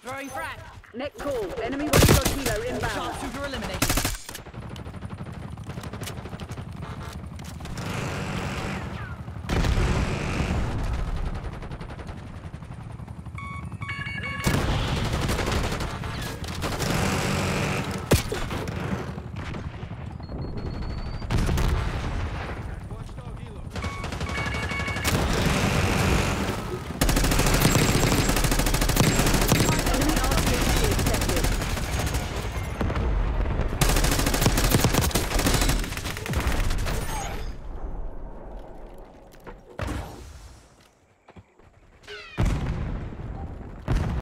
Throwing frag. Net call. Enemy Watchdog Kilo inbound. Sharpshooter eliminated.